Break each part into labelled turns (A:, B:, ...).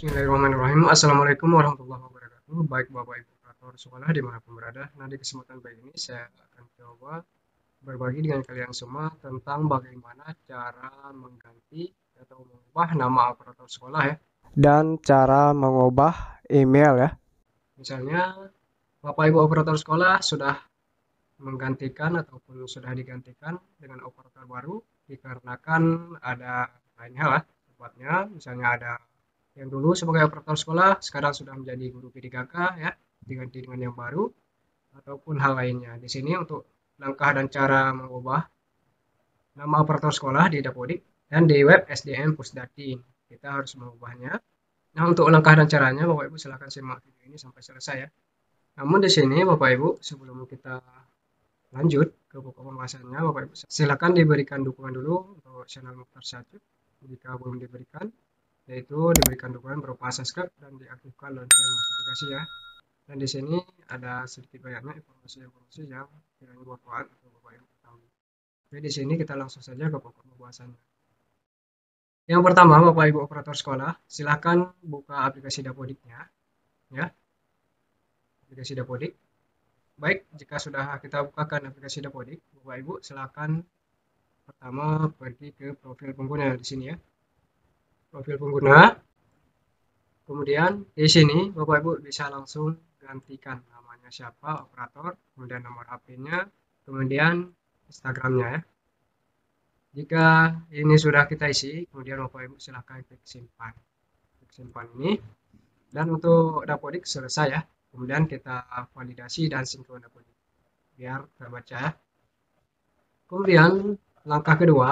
A: Bismillahirrahmanirrahim. Assalamualaikum warahmatullahi wabarakatuh. Baik Bapak Ibu operator sekolah dimanapun berada. Nah, di kesempatan baik ini saya akan coba berbagi dengan kalian semua tentang bagaimana cara mengganti atau mengubah nama operator sekolah ya. Dan cara mengubah email ya. Misalnya Bapak Ibu operator sekolah sudah menggantikan ataupun sudah digantikan dengan operator baru dikarenakan ada lain hal lah. Tepatnya misalnya ada yang dulu sebagai operator sekolah sekarang sudah menjadi guru PDKK ya, diganti dengan yang baru ataupun hal lainnya. Di sini untuk langkah dan cara mengubah nama operator sekolah di Dapodik dan di web SDM Pusdatin. Kita harus mengubahnya. Nah, untuk langkah dan caranya Bapak Ibu silakan simak video ini sampai selesai ya. Namun di sini Bapak Ibu sebelum kita lanjut ke pokok pembahasannya, Bapak Ibu silakan diberikan dukungan dulu untuk channel Mukhtar Syakib jika belum diberikan, yaitu diberikan dukungan berupa subscribe dan diaktifkan lonceng notifikasi ya. Dan di sini ada sedikit banyaknya informasi-informasi yang kiranya bermanfaat untuk Bapak Ibu ketahui. Oke, di sini kita langsung saja ke pokok pembahasannya. Yang pertama, Bapak Ibu operator sekolah, silakan buka aplikasi Dapodiknya ya. Aplikasi Dapodik. Baik, jika sudah kita bukakan aplikasi Dapodik, Bapak Ibu silakan pertama pergi ke profil pengguna di sini ya. Profil pengguna. Kemudian di sini Bapak Ibu bisa langsung gantikan namanya siapa operator, kemudian nomor HP-nya, kemudian Instagram-nya ya. Jika ini sudah kita isi, kemudian Bapak Ibu silahkan klik simpan. Klik simpan ini. Dan untuk Dapodik selesai ya. Kemudian kita validasi dan sinkron Dapodik biar terbaca ya. Kemudian langkah kedua,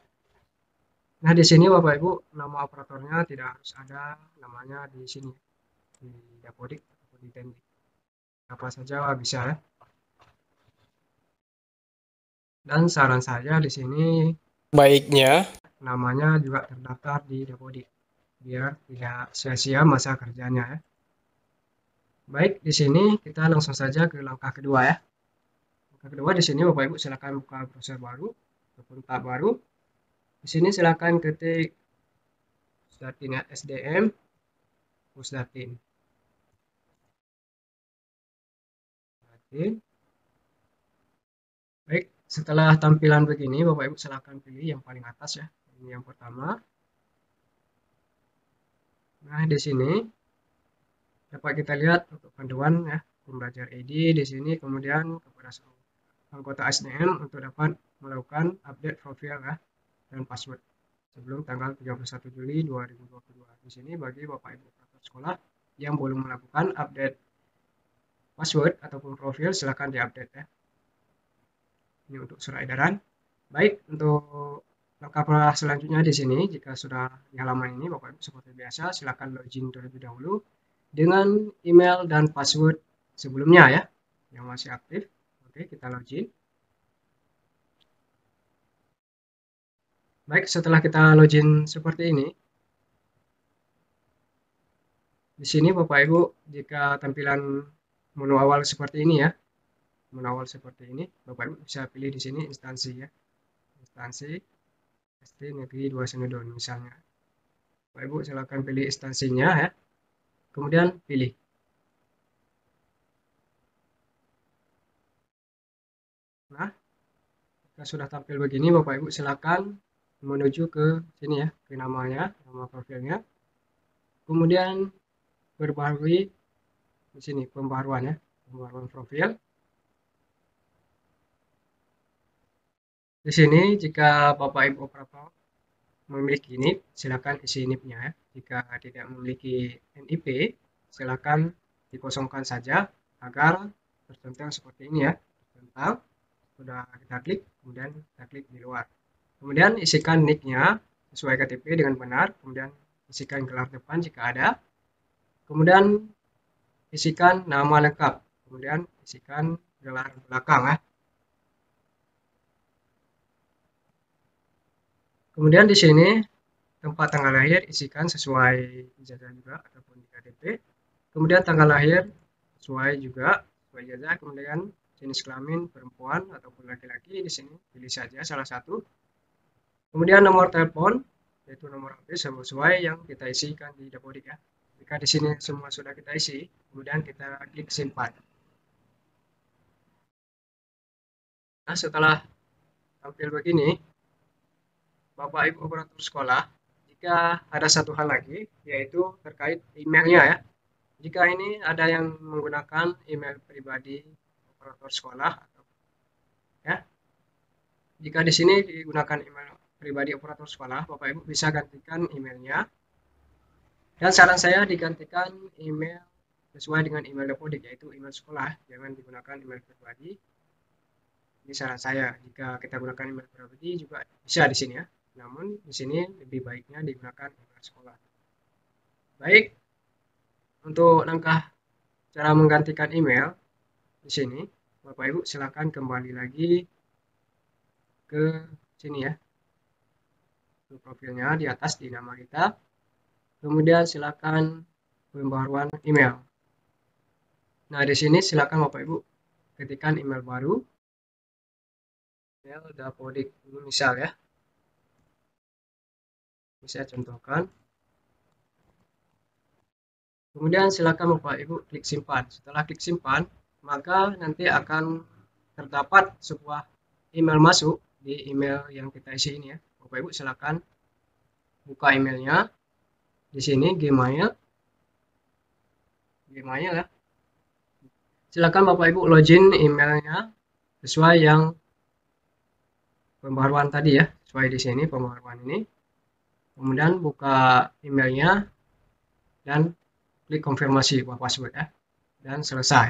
A: nah di sini Bapak Ibu nama operatornya tidak harus ada namanya di sini di Dapodik atau di Tendik. Apa saja bisa ya. Dan saran saya di sini baiknya namanya juga terdaftar di Dapodik biar tidak sia-sia masa kerjanya ya. Baik, di sini kita langsung saja ke langkah kedua ya. Langkah kedua di sini Bapak Ibu silakan buka browser baru ataupun tab baru. Di sini silakan ketik Pusdatin ya, SDM Pusdatin. Baik, setelah tampilan begini Bapak Ibu silakan pilih yang paling atas ya. Ini yang pertama. Nah, di sini dapat kita lihat untuk panduan ya, pembelajar ID di sini, kemudian kepada anggota SDM untuk dapat melakukan update profil ya, dan password sebelum tanggal 31 Juli 2022. Di sini bagi Bapak Ibu operator sekolah yang belum melakukan update password ataupun profil silakan diupdate ya. Ini untuk surat edaran. Baik, untuk langkah selanjutnya di sini jika sudah di halaman ini Bapak Ibu seperti biasa silakan login terlebih dahulu dengan email dan password sebelumnya ya yang masih aktif. Oke, kita login. Baik, setelah kita login seperti ini, di sini Bapak Ibu jika tampilan menu awal seperti ini ya, menu awal seperti ini, Bapak Ibu bisa pilih di sini instansi ya, instansi SD Negeri 2 Senedon misalnya. Bapak Ibu silakan pilih instansinya ya, kemudian pilih. Nah, jika sudah tampil begini, Bapak Ibu silakan menuju ke sini ya, ke namanya, nama profilnya. Kemudian perbarui di sini pembaruan ya, pembaruan profil. Di sini jika Bapak Ibu operator memiliki NIP, silakan isi NIP-nya ya. Jika tidak memiliki NIP, silakan dikosongkan saja agar tercentang seperti ini ya. Tercentang, sudah kita klik, kemudian kita klik di luar. Kemudian isikan nick-nya sesuai KTP dengan benar, kemudian isikan gelar depan jika ada. Kemudian isikan nama lengkap, kemudian isikan gelar belakang ya. Kemudian di sini tempat tanggal lahir isikan sesuai ijazah juga ataupun di KTP. Kemudian tanggal lahir sesuai juga sesuai ijazah. Kemudian jenis kelamin perempuan ataupun laki-laki di sini pilih saja salah satu. Kemudian nomor telepon yaitu nomor HP sesuai yang kita isikan di Dapodik ya. Jika di sini semua sudah kita isi, kemudian kita klik simpan. Nah, setelah tampil begini, Bapak Ibu operator sekolah, jika ada satu hal lagi, yaitu terkait emailnya ya. Jika ini ada yang menggunakan email pribadi operator sekolah, ya. Jika di sini digunakan email pribadi operator sekolah, Bapak Ibu bisa gantikan emailnya. Dan saran saya digantikan email sesuai dengan email Dapodik, yaitu email sekolah, jangan digunakan email pribadi. Ini saran saya. Jika kita gunakan email pribadi juga bisa di sini ya. Namun di sini lebih baiknya digunakan email sekolah. Baik, untuk langkah cara menggantikan email di sini, Bapak Ibu silakan kembali lagi ke sini ya, ke profilnya di atas di nama kita. Kemudian silakan pembaruan email. Nah, di sini silakan Bapak Ibu ketikkan email baru, email Dapodik ini misal ya. Ini saya contohkan. Kemudian silakan Bapak Ibu klik simpan. Setelah klik simpan, maka nanti akan terdapat sebuah email masuk di email yang kita isi ini ya. Bapak Ibu silakan buka emailnya. Di sini Gmail ya. Silakan Bapak Ibu login emailnya sesuai yang pembaruan tadi ya, sesuai di sini pembaruan ini. Kemudian buka emailnya dan klik konfirmasi password ya, dan selesai.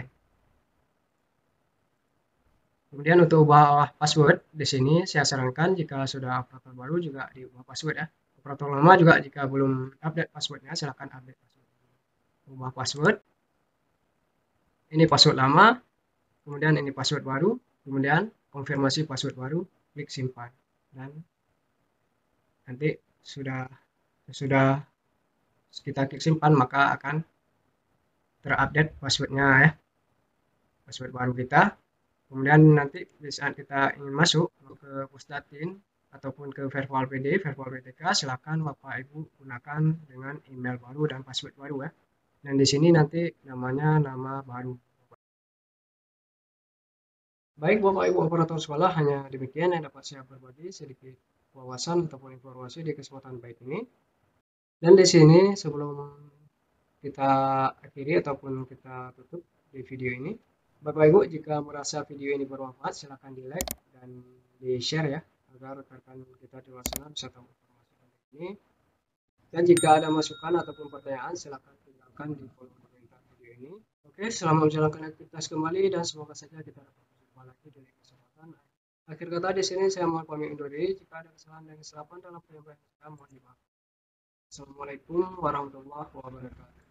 A: Kemudian untuk ubah password di sini saya sarankan jika sudah operator baru juga diubah password ya. Operator lama juga jika belum update passwordnya silahkan update password. Ubah password. Ini password lama, kemudian ini password baru, kemudian konfirmasi password baru, klik simpan. Dan nanti sudah kita klik simpan maka akan terupdate passwordnya ya, password baru kita. Kemudian nanti di saat kita ingin masuk ke Pusdatin ataupun ke virtual PD, virtual PTK, silakan Bapak Ibu gunakan dengan email baru dan password baru ya. Dan di sini nanti namanya nama baru. Baik Bapak Ibu operator sekolah, hanya demikian yang dapat saya berbagi sedikit wawasan ataupun informasi di kesempatan baik ini. Dan di sini sebelum kita akhiri ataupun kita tutup di video ini, Bapak Ibu jika merasa video ini bermanfaat silahkan di like dan di share ya, agar rekan kita di luar sana bisa tahu informasi penting ini. Dan jika ada masukan ataupun pertanyaan silahkan tinggalkan di kolom komentar video ini. Oke, selamat menjalankan aktivitas kembali dan semoga saja kita dapat berjumpa lagi di kesempatan. Akhir kata di sini saya mohon pamit undur diri. Jika ada kesalahan dan kesilapan dalam penyampaian saya mohon dimaafkan. Assalamualaikum warahmatullahi wabarakatuh.